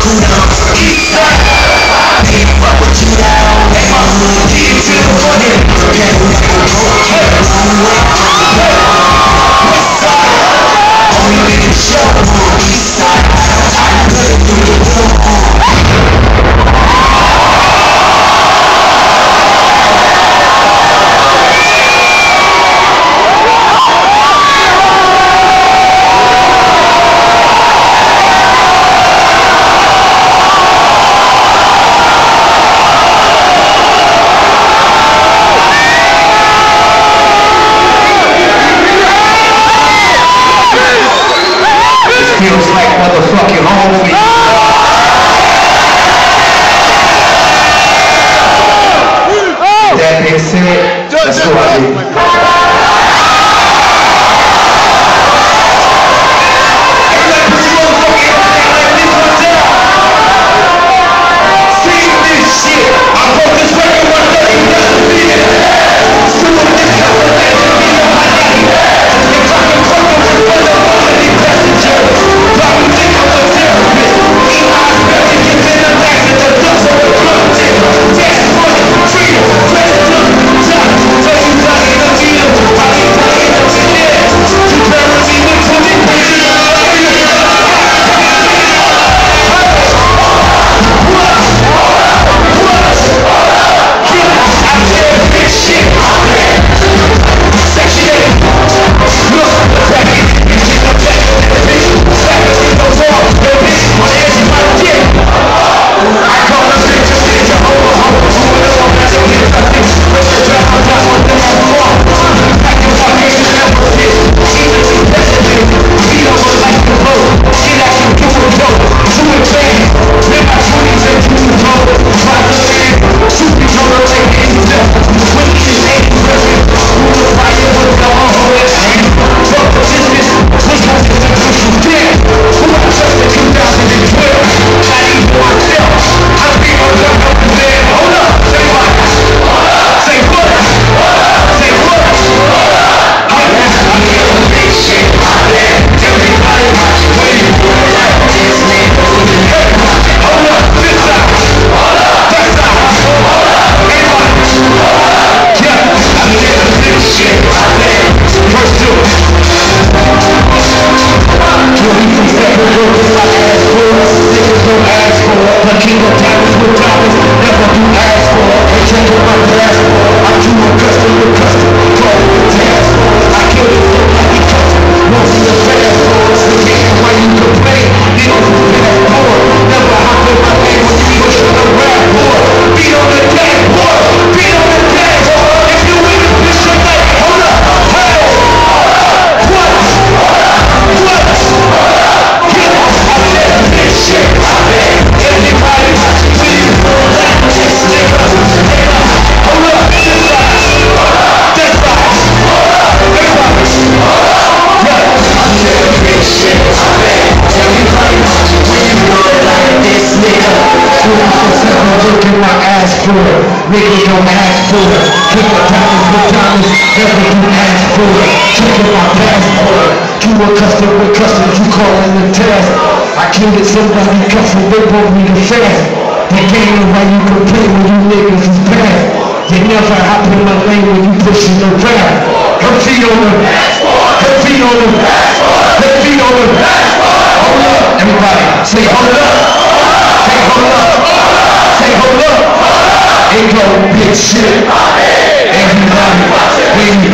Feels like motherfucking home for you. That being said, let's go out here. Niggas don't ask for it. Kick the Thomas, never do ask for it. Checking my passport. You accustomed with customs, you calling the test. I killed it, somebody cussing, they want me to fast. The game of why you complain when you niggas is bad. You never hop in my lane when you pushing the rap. Her feet on the passport. Her feet on the passport. Her feet on the passport. Hold up, everybody, say hold up. Say hold up. Say hold up. Ain't no big shit. Everybody, when you